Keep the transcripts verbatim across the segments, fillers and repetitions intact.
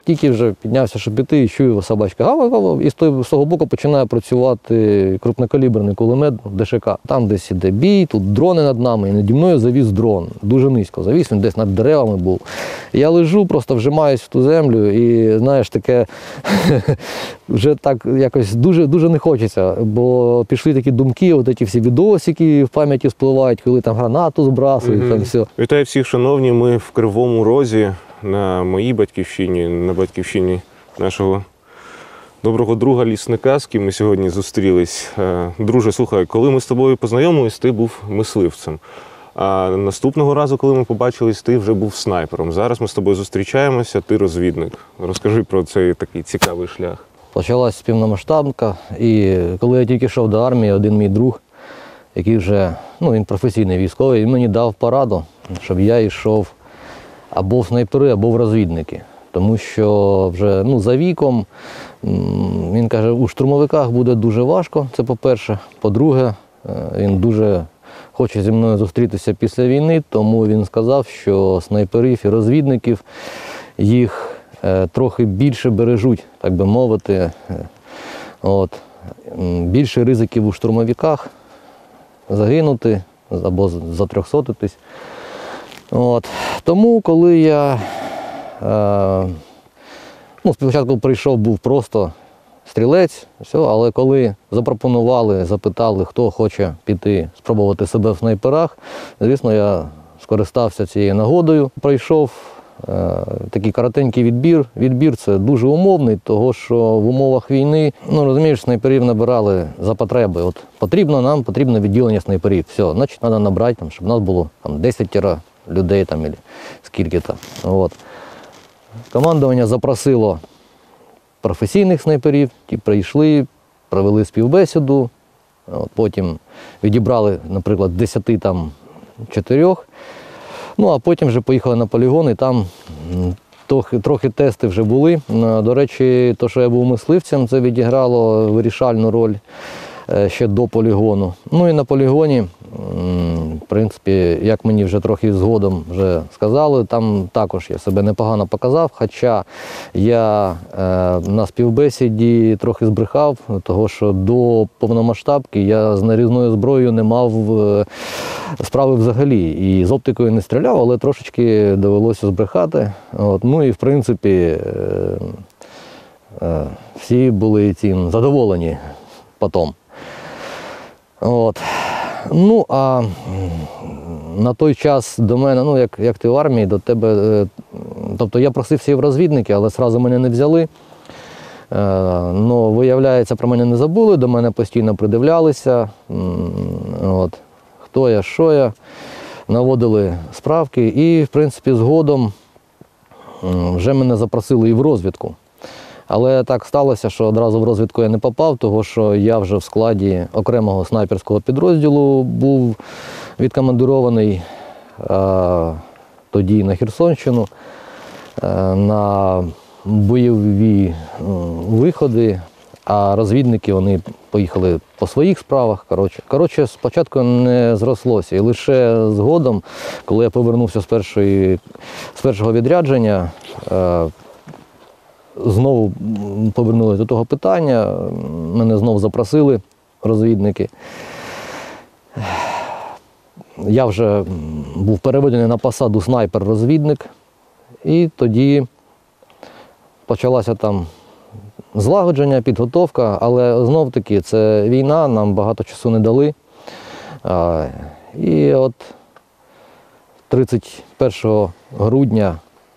тільки вже піднявся, щоб піти, і чую собачка гава-гава, і з того боку починає працювати крупнокаліберний кулемет ДШК. Там десь іде бій, тут дрони над нами, і наді мною завіз дрон. Дуже низько завіз, він десь над деревами був. Я лежу, просто вжимаюсь в ту землю і, знаєш, таке, вже так якось дуже, дуже не хочеться, бо пішли такі думки, от ці всі відосики в пам'яті спливають, коли там гранату збрасують, mm-hmm. там все. Вітаю всіх, шановні, ми в Кривому Розі, на моїй батьківщині, на батьківщині нашого доброго друга лісника, з ким ми сьогодні зустрілись. Друже, слухай, коли ми з тобою познайомились, ти був мисливцем. А наступного разу, коли ми побачились, ти вже був снайпером. Зараз ми з тобою зустрічаємося, ти розвідник. Розкажи про цей такий цікавий шлях. Почалась повномасштабка, і коли я тільки йшов до армії, один мій друг, який вже, ну, він професійний військовий, він мені дав пораду, щоб я йшов або в снайпери, або в розвідники. Тому що вже, ну, за віком, він каже, у штурмовиках буде дуже важко, це по-перше. По-друге, він дуже хоче зі мною зустрітися після війни, тому він сказав, що снайперів і розвідників їх е, трохи більше бережуть, так би мовити. От. Більше ризиків у штурмовиках загинути або затрьохсотитись. От. Тому, коли я е, ну, спочатку прийшов, був просто стрілець, все, але коли запропонували, запитали, хто хоче піти, спробувати себе в снайперах, звісно, я скористався цією нагодою. Пройшов е, такий коротенький відбір. Відбір це дуже умовний, тому що в умовах війни, ну, розумієш, снайперів набирали за потреби. От потрібно нам, потрібно відділення снайперів. Все, значить, треба набрати, там, щоб у нас було там, десять людей, там, або скільки-то. От. Командування запросило професійних снайперів, ті прийшли, провели співбесіду, от, потім відібрали, наприклад, десяти там чотирьох, ну а потім вже поїхали на полігон і там трохи, трохи тести вже були. До речі, то, що я був мисливцем, це відіграло вирішальну роль ще до полігону. Ну і на полігоні, в принципі, як мені вже трохи згодом вже сказали, там також я себе непогано показав, хоча я е, на співбесіді трохи збрехав, того що до повномасштабки я з нарізною зброєю не мав е, справи взагалі. І з оптикою не стріляв, але трошечки довелося збрехати. От, ну і в принципі е, е, всі були цим задоволені потім. От. Ну, а на той час до мене, ну, як, як ти в армії, до тебе, тобто я просився і в розвідники, але одразу мене не взяли. Ну, виявляється, про мене не забули, до мене постійно придивлялися. От. Хто я, що я, наводили справки і, в принципі, згодом вже мене запросили і в розвідку. Але так сталося, що одразу в розвідку я не попав, тому що я вже в складі окремого снайперського підрозділу був відкомандирований е, тоді на Херсонщину, е, на бойові е, виходи, а розвідники вони поїхали по своїх справах. Коротше, Коротше, спочатку не зрослося. І лише згодом, коли я повернувся з, першої, з першого відрядження, е, знову повернулися до того питання, мене знову запросили розвідники. Я вже був переведений на посаду снайпер-розвідник, і тоді почалося там злагодження, підготовка, але знов-таки це війна, нам багато часу не дали. І от тридцять першого грудня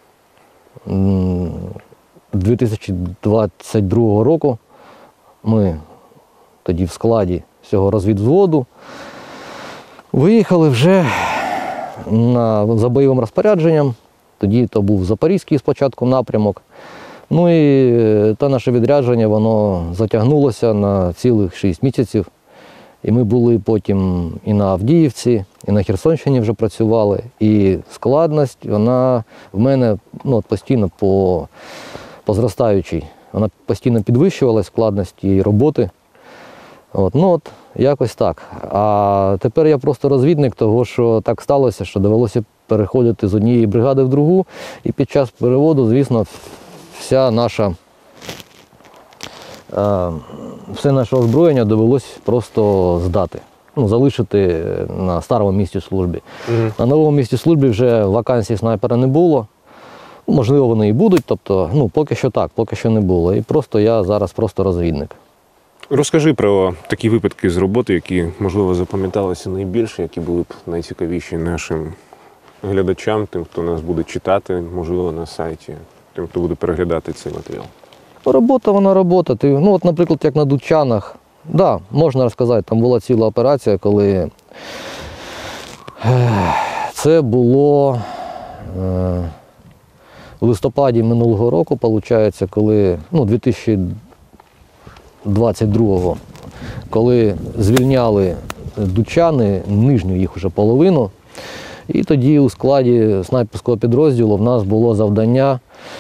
дві тисячі двадцять другого року ми тоді в складі цього розвідвзводу виїхали вже на, за бойовим розпорядженням. Тоді то був Запорізький спочатку напрямок. Ну і те наше відрядження, воно затягнулося на цілих шість місяців. І ми були потім і на Авдіївці, і на Херсонщині вже працювали. І складність, вона в мене, ну, постійно по, по зростаючій. Вона постійно підвищувалась, складність її роботи. От, ну от, якось так. А тепер я просто розвідник того, що так сталося, що довелося переходити з однієї бригади в другу. І під час переводу, звісно, вся наша, е, все наше озброєння довелось просто здати. Ну, залишити на старому місці служби. Угу. На новому місці служби вже вакансій снайпера не було. Можливо, вони і будуть, тобто, ну, поки що так, поки що не було. І просто я зараз просто розвідник. Розкажи про такі випадки з роботи, які, можливо, запам'яталися найбільше, які були б найцікавіші нашим глядачам, тим, хто нас буде читати, можливо, на сайті, тим, хто буде переглядати цей матеріал. Робота, вона робота. Ти, ну, от, наприклад, як на Дучанах, да, можна розказати, там була ціла операція, коли це було е, в листопаді минулого року, виходить, коли, ну, дві тисячі двадцять другого, коли звільняли Дучани, нижню їх вже половину, і тоді у складі снайперського підрозділу в нас було завдання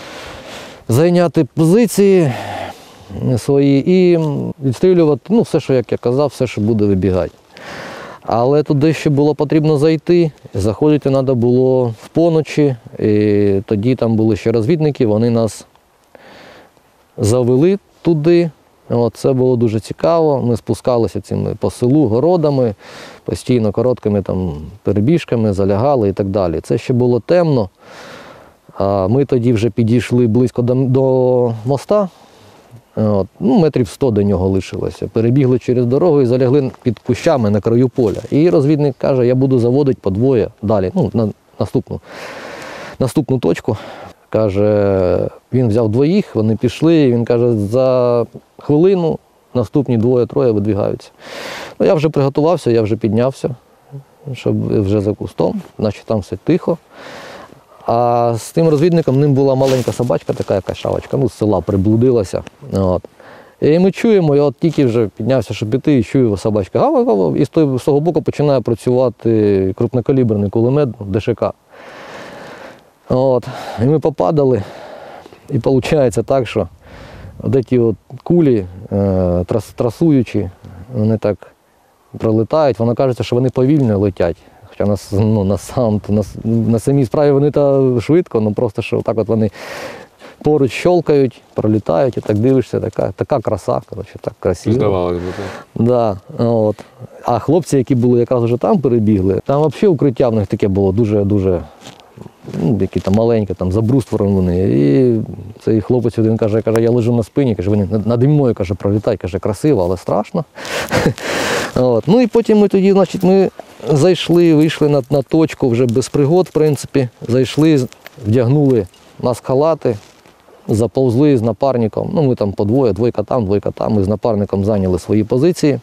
зайняти позиції свої і відстрілювати, ну, все, що, як я казав, все, що буде вибігати. Але туди ще було потрібно зайти, заходити треба було в поночі, і тоді там були ще розвідники, вони нас завели туди. От, це було дуже цікаво, ми спускалися цими по селу, городами, постійно короткими там перебіжками, залягали і так далі. Це ще було темно, а ми тоді вже підійшли близько до, до моста. От, ну, метрів сто до нього лишилося. Перебігли через дорогу і залягли під кущами на краю поля. І розвідник каже, я буду заводити по двоє далі, ну, на наступну, наступну точку. Каже, він взяв двоїх, вони пішли, і він каже, за хвилину наступні двоє-троє видвігаються. Ну, я вже приготувався, я вже піднявся, щоб вже за кустом, значить там все тихо. А з тим розвідником ним була маленька собачка, така якась шавочка, ну, з села приблудилася. От. І ми чуємо, я от тільки вже піднявся, щоб піти, і чую собачка гава-гава, і з того, з того боку починає працювати крупнокаліберний кулемет ДШК. От. І ми попадали, і виходить так, що от ці от кулі, е, трас, трасуючі, вони так пролетають, воно кажеться, що вони повільно летять. Хоча на, ну, на, сам, на, на самій справі вони та швидко, ну просто що так от вони поруч щолкають, пролітають, і так дивишся, така, така краса, коротше, так красиво. Здавалося б, так. Да, от. А хлопці, які були якраз вже там перебігли, там взагалі укриття в них таке було дуже-дуже, ну, які там маленькі, там забрустворені вони. І цей хлопець один каже, каже, я лежу на спині, каже, вони наді мною, каже, пролітають, каже, красиво, але страшно. От. Ну і потім ми тоді, значить, ми зайшли, вийшли на, на точку вже без пригод, в принципі, зайшли, вдягнули нас халати, заповзли з напарником, ну ми там по двоє, двойка там, двойка там, ми з напарником зайняли свої позиції.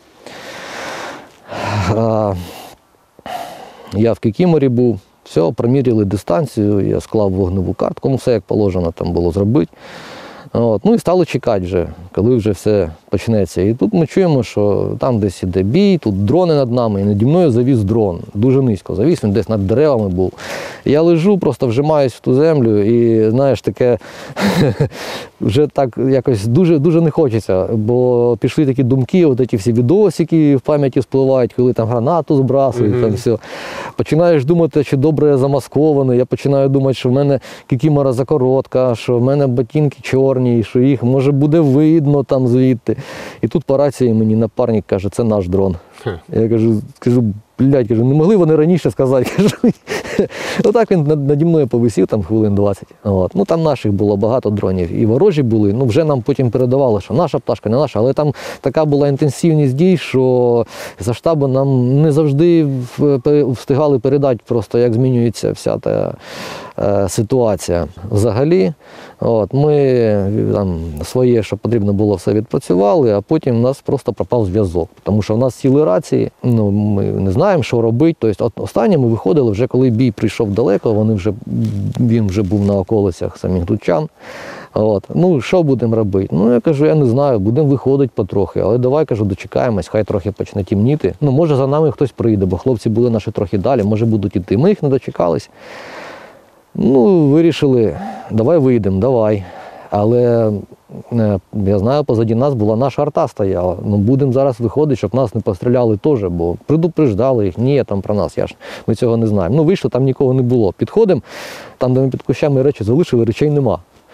А, я в Кікіморі був. Все, проміряли дистанцію, я склав вогневу картку, ну все як положено там було зробити. От. Ну і стали чекати вже, коли вже все почнеться. І тут ми чуємо, що там десь іде бій, тут дрони над нами, і наді мною завіз дрон, дуже низько завіз, він десь над деревами був. І я лежу, просто вжимаюсь в ту землю і, знаєш, таке, вже так якось дуже, дуже не хочеться, бо пішли такі думки, от ці всі відосики в пам'яті спливають, коли там гранату збрасують, mm-hmm. там все. Починаєш думати, чи добре я замаскований, я починаю думати, що в мене кікімора закоротка, що в мене ботинки чорні, що їх може буде видно там звідти. І тут по рації мені напарник каже, це наш дрон. Huh. Я кажу, кажу, блядь, кажу, не могли вони раніше сказати. Кажу. Отак він наді мною повисів там хвилин двадцять. От. Ну там наших було багато дронів. І ворожі були. Ну вже нам потім передавали, що наша пташка, не наша. Але там така була інтенсивність дій, що за штабу нам не завжди встигали передати просто, як змінюється вся та е, ситуація. Взагалі, от, ми там своє, що потрібно було, все відпрацювали, а потім у нас просто пропав зв'язок. Тому що в нас сіли рації, ну, ми не знаємо, що робити. Тобто, останнє ми виходили вже, коли бій прийшов далеко, вони вже, він вже був на околицях самих Дучан. От. Ну, що будемо робити? Ну, я кажу, я не знаю, будемо виходити потрохи, але давай, кажу, дочекаємось, хай трохи почне темніти. Ну, може, за нами хтось прийде, бо хлопці були наші трохи далі, може, будуть іти. Ми їх не дочекались. Ну, вирішили, давай вийдемо, давай. Але я знаю, позаді нас була наша арта стояла. Ну, будемо зараз виходити, щоб нас не постріляли теж, бо предупреждали їх, ні, там про нас, я ж, ми цього не знаємо. Ну, вийшло, там нікого не було. Підходимо, там, де ми під кущами речі залишили, речей нема.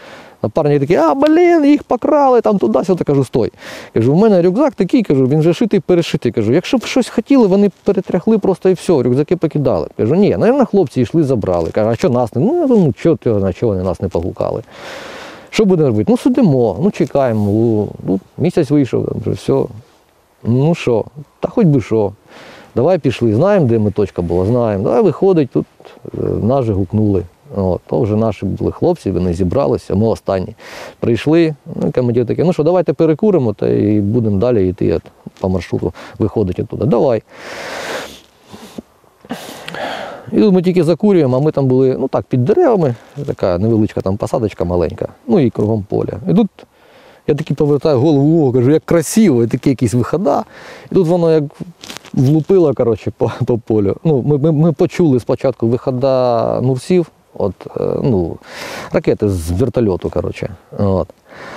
Напарник такий, а, блін, їх покрали, там туди-сюди. Кажу, стой. Кажу, в мене рюкзак такий, кажу, він вже шитий, перешитий. Кажу, якщо б щось хотіли, вони перетряхли просто і все, рюкзаки покидали. Кажу, ні, навіть хлопці йшли, забрали. Кажу, а що нас не? Ну, ну що ти, на чого вони нас не погукали? Що будемо робити? Ну, сидимо, ну, чекаємо. Ну, місяць вийшов, вже все. Ну що, та хоч би що. Давай пішли, знаємо, де ми точка була, знаємо. Давай виходить, тут нас же гукнули. От, то вже наші були хлопці, вони зібралися, ми останні. Прийшли, ну, командир такий, ну що, давайте перекуримо та і будемо далі йти от, по маршруту, виходити туди. Давай. І тут ми тільки закурюємо, а ми там були, ну так, під деревами, така невеличка там посадочка маленька, ну і кругом поля. І тут я такий повертаю голову, о, кажу, як красиво, і такі якісь вихода. І тут воно як влупило, коротше, по, по полю. Ну, ми, ми, ми почули спочатку вихода нурсів, от, ну, ракети з вертольоту, коротше. От.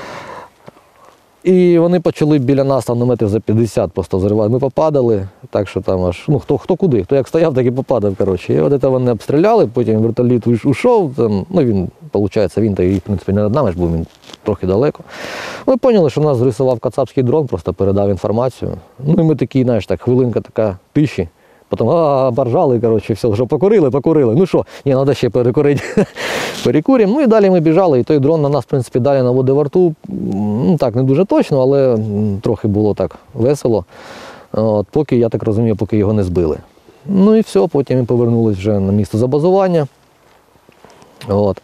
І вони почали біля нас там на метрів за п'ятдесят просто взривати. Ми попадали, так що там аж, ну, хто, хто куди, хто як стояв, так і попадав, коротше. І от це вони обстріляли, потім вертоліт ушов, там, ну, він, виходить, він, та і, в принципі, не над нами ж був, він трохи далеко. Ми поняли, що нас зрисував кацапський дрон, просто передав інформацію. Ну, і ми такі, знаєш, так, хвилинка така тиші. Потім, а, боржали, коротше, все, що покурили, покурили. Ну що, ні, треба ще перекурити. Перекуримо. Ну і далі ми біжали, і той дрон на нас, в принципі, далі наводив рту. Ну так, не дуже точно, але трохи було так весело. От, поки, я так розумію, поки його не збили. Ну і все, потім ми повернулися вже на місце забазування. От.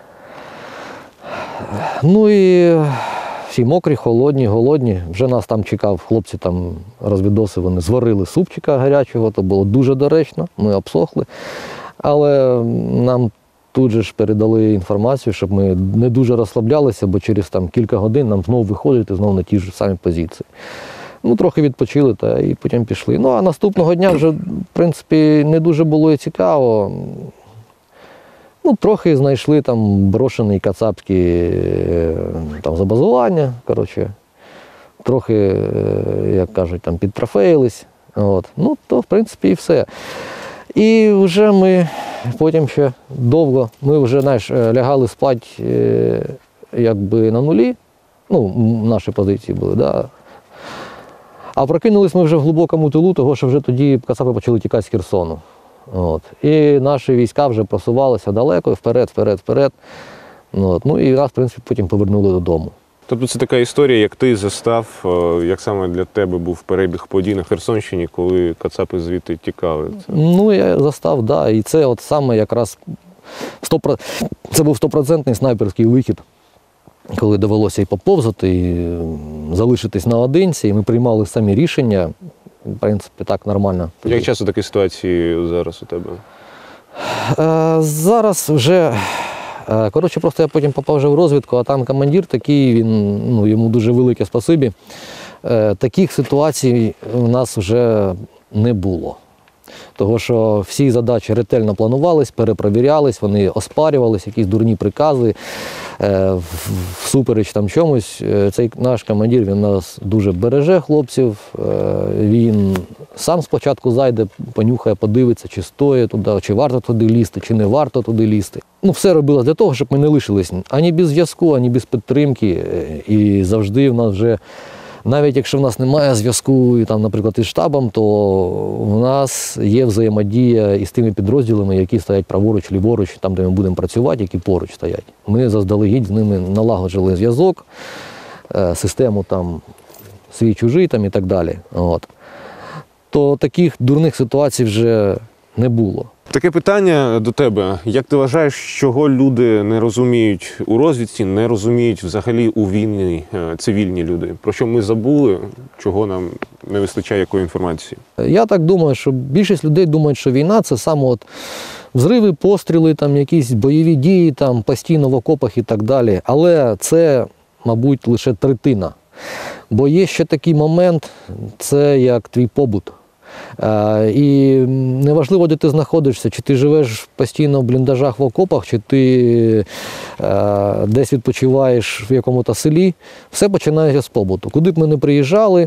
Ну і всі мокрі, холодні, голодні. Вже нас там чекав, хлопці там розвідоси, вони зварили супчика гарячого, то було дуже доречно, ми обсохли. Але нам тут же ж передали інформацію, щоб ми не дуже розслаблялися, бо через там кілька годин нам знову виходити знову на ті ж самі позиції. Ну, трохи відпочили та і потім пішли. Ну, а наступного дня вже, в принципі, не дуже було і цікаво. Ну, трохи знайшли там брошений кацапські там забазування, коротше. Трохи, як кажуть, там підтрофеїлись. От. Ну, то, в принципі, і все. І вже ми потім ще довго, ми вже, знаєш, лягали спати якби на нулі, ну, наші позиції були, да. А прокинулись ми вже в глибокому тилу, того що вже тоді кацапи почали тікати з Херсону. От. І наші війська вже просувалися далеко, вперед, вперед, вперед. От. Ну і нас, в принципі, потім повернули додому. Тобто це така історія, як ти застав, як саме для тебе був перебіг подій на Херсонщині, коли кацапи звідти тікали? Це... Ну, я застав, так. Да. І це от саме якраз сто процентів, це був стопроцентний снайперський вихід, коли довелося і поповзати, і залишитись наодинці, і ми приймали самі рішення. В принципі, так нормально. Як часто такі ситуації зараз у тебе? Е, зараз вже, е, коротше, просто я потім попав вже в розвідку, а там командир такий, він, ну, йому дуже велике спасибі. Е, таких ситуацій у нас вже не було. Того, що всі задачі ретельно планувались, перепровірялись, вони оспарювались, якісь дурні прикази, е, всупереч там чомусь. Цей наш командир, він нас дуже береже хлопців, е, він сам спочатку зайде, понюхає, подивиться, чи стоїть туди, чи варто туди лізти, чи не варто туди лізти. Ну, все робилось для того, щоб ми не лишились ані без зв'язку, ані без підтримки. І завжди в нас вже, навіть якщо в нас немає зв'язку, там, наприклад, із штабом, то в нас є взаємодія із тими підрозділами, які стоять праворуч, ліворуч, там, де ми будемо працювати, які поруч стоять. Ми заздалегідь з ними налагоджили зв'язок, систему там свій-чужий там, і так далі. От. То таких дурних ситуацій вже не було. Таке питання до тебе. Як ти вважаєш, чого люди не розуміють у розвідці, не розуміють взагалі у війні цивільні люди? Про що ми забули, чого нам не вистачає якої інформації? Я так думаю, що більшість людей думають, що війна – це саме от взриви, постріли, там, якісь бойові дії, там, постійно в окопах і так далі. Але це, мабуть, лише третина. Бо є ще такий момент, це як твій побут. І неважливо, де ти знаходишся, чи ти живеш постійно в бліндажах в окопах, чи ти десь відпочиваєш в якомусь селі, все починається з побуту. Куди б ми не приїжджали,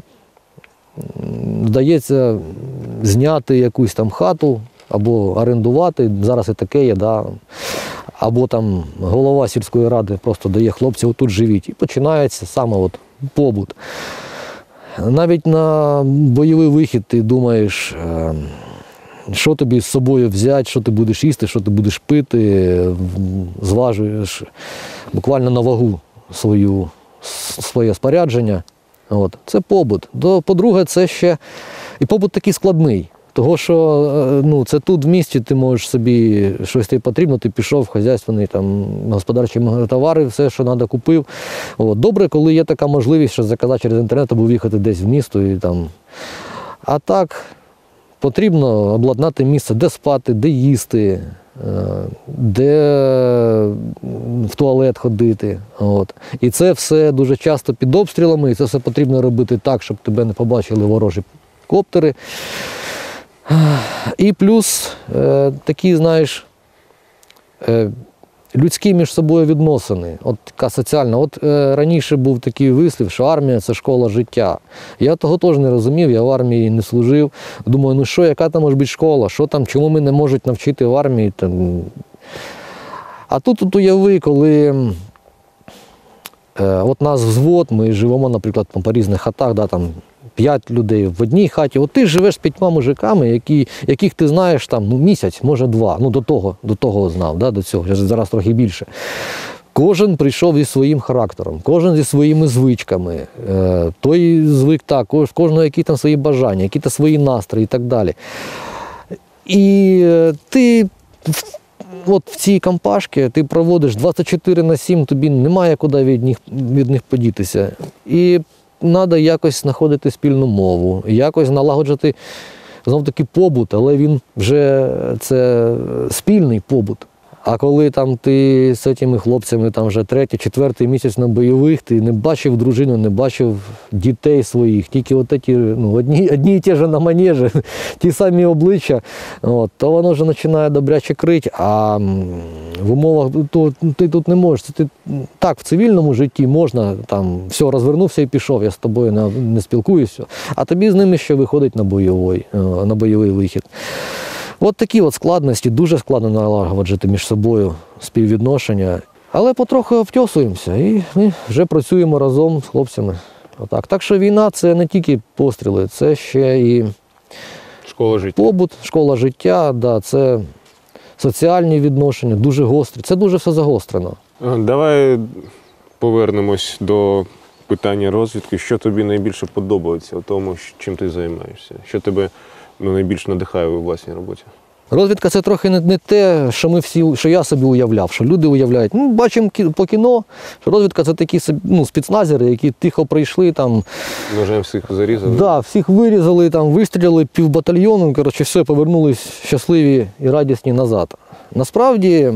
вдається зняти якусь там хату або орендувати, зараз і таке є, да. або там голова сільської ради просто дає хлопці, отут живіть. І починається саме от побут. Навіть на бойовий вихід ти думаєш, що тобі з собою взяти, що ти будеш їсти, що ти будеш пити, зважуєш буквально на вагу свою, своє спорядження. От. Це побут. По-друге, це ще і побут такий складний. Того, що ну, це тут в місті ти можеш собі щось тобі потрібно, ти пішов в хазяйственний там, господарчі товари, все, що треба, купив. От. Добре, коли є така можливість, що заказати через інтернет або в'їхати десь в місто. І, там. А так, потрібно обладнати місце, де спати, де їсти, де в туалет ходити. От. І це все дуже часто під обстрілами, і це все потрібно робити так, щоб тебе не побачили ворожі коптери. І плюс е, такі, знаєш, е, людські між собою відносини, от така соціальна. От е, раніше був такий вислів, що армія – це школа життя. Я того теж не розумів, я в армії не служив. Думаю, ну що, яка там може бути школа, що там, чому мене не можуть навчити в армії. Там. А тут, тут уяви, коли е, от нас взвод, ми живемо, наприклад, по різних хатах, да, там, п'ять людей в одній хаті. От ти живеш з п'ятьма мужиками, які, яких ти знаєш там, ну, місяць, може два. Ну, до того, до того знав, да, до цього, зараз трохи більше. Кожен прийшов зі своїм характером, кожен зі своїми звичками. Е, той звик так, в кожного які там свої бажання, які там свої настрої і так далі. І е, ти от в цій компашці ти проводиш двадцять чотири на сім, тобі немає куди від них, від них подітися. І треба якось знаходити спільну мову, якось налагоджувати, знов-таки, побут, але він вже це спільний побут. А коли там ти з цими хлопцями там вже третій, четвертий місяць на бойових, ти не бачив дружину, не бачив дітей своїх, тільки от ті, ну, одні, одні і ті ж на манежі, ті самі обличчя, от, то воно вже починає добряче крити, а в умовах то, ти тут не можеш. Ти, так, в цивільному житті можна, там, все, розвернувся і пішов, я з тобою не, не спілкуюся, а тобі з ними ще виходить на бойовий, на бойовий вихід. От такі от складності, дуже складно налагоджувати між собою співвідношення. Але потроху втьосуємося і ми вже працюємо разом з хлопцями. Отак. Так що війна – це не тільки постріли, це ще і школа життя. Побут, школа життя, да, це соціальні відношення, дуже гострі. Це дуже все загострено. Давай повернемось до питання розвідки. Що тобі найбільше подобається у тому, чим ти займаєшся? Що тебе ну, найбільш надихає у власній роботі? Розвідка – це трохи не, не те, що ми всі, що я собі уявляв, що люди уявляють. Ну, бачимо по кіно, що розвідка – це такі ну, спецназери, які тихо прийшли там. Ножем всіх зарізали? Так, да, всіх вирізали, там, вистріляли півбатальйону, коротше, все, повернулись щасливі і радісні назад. Насправді,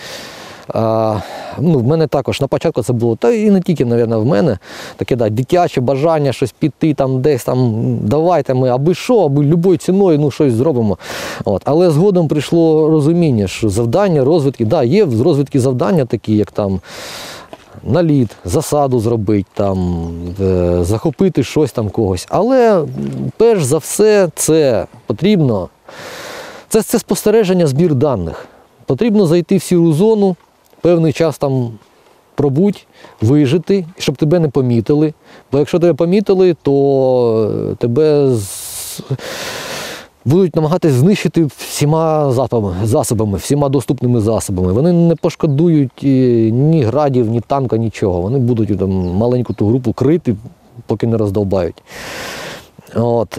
а, ну, в мене також на початку це було, та і не тільки, мабуть, в мене, таке да, дитяче бажання щось піти там десь, там, давайте ми аби що, аби любою ціною ну, щось зробимо. От. Але згодом прийшло розуміння, що завдання розвідки, да, є з розвідки завдання такі, як там наліт, засаду зробити, там, е, захопити щось там когось. Але перш за все це потрібно, це, це спостереження, збір даних. Потрібно зайти в сіру зону, певний час там пробудь, вижити, щоб тебе не помітили. Бо якщо тебе помітили, то тебе з... будуть намагатись знищити всіма засобами, засобами, всіма доступними засобами. Вони не пошкодують ні градів, ні танка, нічого. Вони будуть там маленьку ту групу крити, поки не роздовбають. От.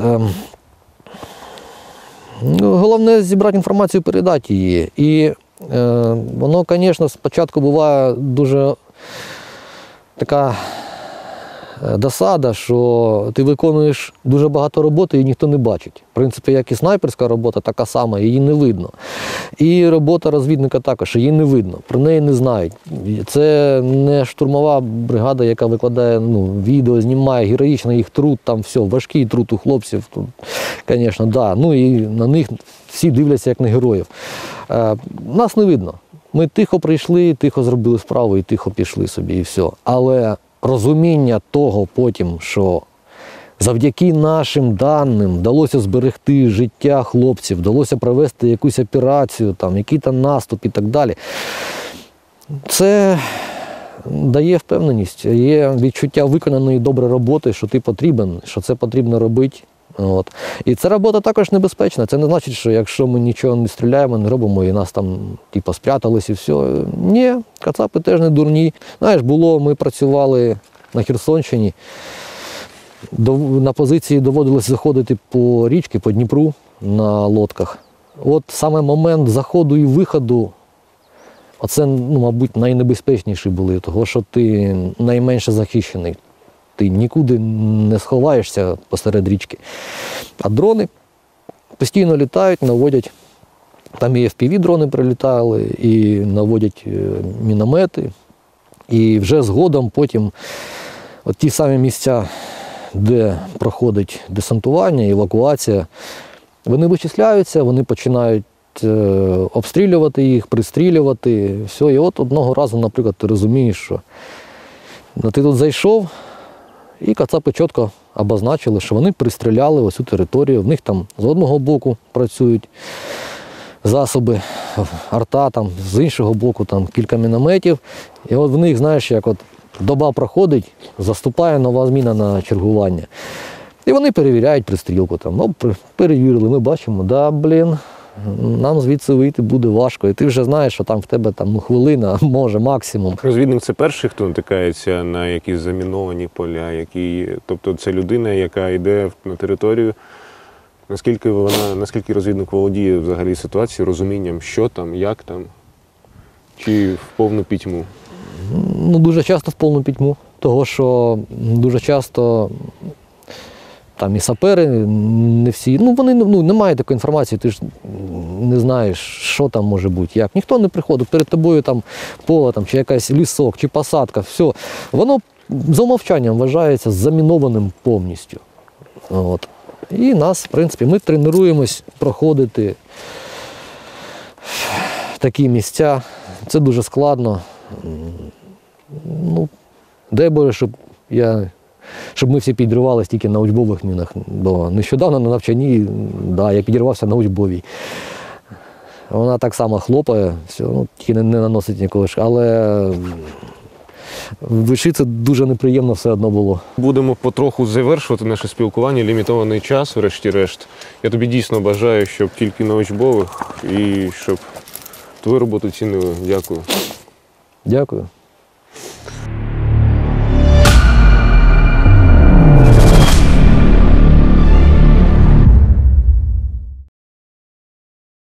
Головне зібрати інформацію, передати її. І е, воно, звісно, спочатку буває дуже така досада, що ти виконуєш дуже багато роботи і ніхто не бачить. В принципі, як і снайперська робота, така сама, її не видно. І робота розвідника також, її не видно, про неї не знають. Це не штурмова бригада, яка викладає ну, відео, знімає героїчно їх труд, там все, важкий труд у хлопців, тут, звісно, да. Ну і на них всі дивляться як на героїв. Е, нас не видно. Ми тихо прийшли, тихо зробили справу і тихо пішли собі, і все. Але розуміння того потім, що завдяки нашим даним вдалося зберегти життя хлопців, вдалося провести якусь операцію, там, який-то наступ і так далі. Це дає впевненість, є відчуття виконаної добре роботи, що ти потрібен, що це потрібно робити. От. І ця робота також небезпечна. Це не значить, що якщо ми нічого не стріляємо, не робимо і нас там типу, спрятались і все. Ні, кацапи теж не дурні. Знаєш, було, ми працювали на Херсонщині, до, на позиції доводилось заходити по річці, по Дніпру на лодках. От саме момент заходу і виходу, оце, ну, мабуть, найнебезпечніші були, тому що ти найменше захищений. Ти нікуди не сховаєшся посеред річки. А дрони постійно літають, наводять, там і еф пі ві-дрони прилітали, і наводять міномети. І вже згодом потім от ті самі місця, де проходить десантування, евакуація, вони вичисляються, вони починають е, обстрілювати їх, пристрілювати. Все. І от одного разу, наприклад, ти розумієш, що ну, ти тут зайшов, і кацапи чітко обозначили, що вони пристріляли ось цю територію. В них там з одного боку працюють засоби, арта, там, з іншого боку там, кілька мінометів. І от в них, знаєш, як от доба проходить, заступає нова зміна на чергування. І вони перевіряють пристрілку. Там. Ну, перевірили, ми бачимо, да, блін, нам звідси вийти буде важко. І ти вже знаєш, що там в тебе там, ну, хвилина, може, максимум. Розвідник – це перший, хто натикається на якісь заміновані поля, які... тобто це людина, яка йде на територію. Наскільки вона, наскільки розвідник володіє взагалі ситуацією, розумінням, що там, як там, чи в повну пітьму? Ну, дуже часто в повну пітьму, того що дуже часто там і сапери, не всі, ну вони, ну, немає такої інформації, ти ж не знаєш, що там може бути, як. Ніхто не приходить, перед тобою там поле, там, чи якийсь лісок, чи посадка, все. Воно за умовчанням вважається замінованим повністю. От. І нас, в принципі, ми тренуємось проходити такі місця. Це дуже складно. Ну, дай Боже, щоб, я, щоб ми всі підривалися тільки на учбових мінах. Бо нещодавно на навчанні, да, я підірвався на учбовій. Вона так само хлопає, все, ну, тільки не, не наносить ніколи. Але в душі це дуже неприємно все одно було. Будемо потроху завершувати наше спілкування, лімітований час, врешті-решт. Я тобі дійсно бажаю, щоб тільки на учбових і щоб твою роботу цінили. Дякую. Дякую.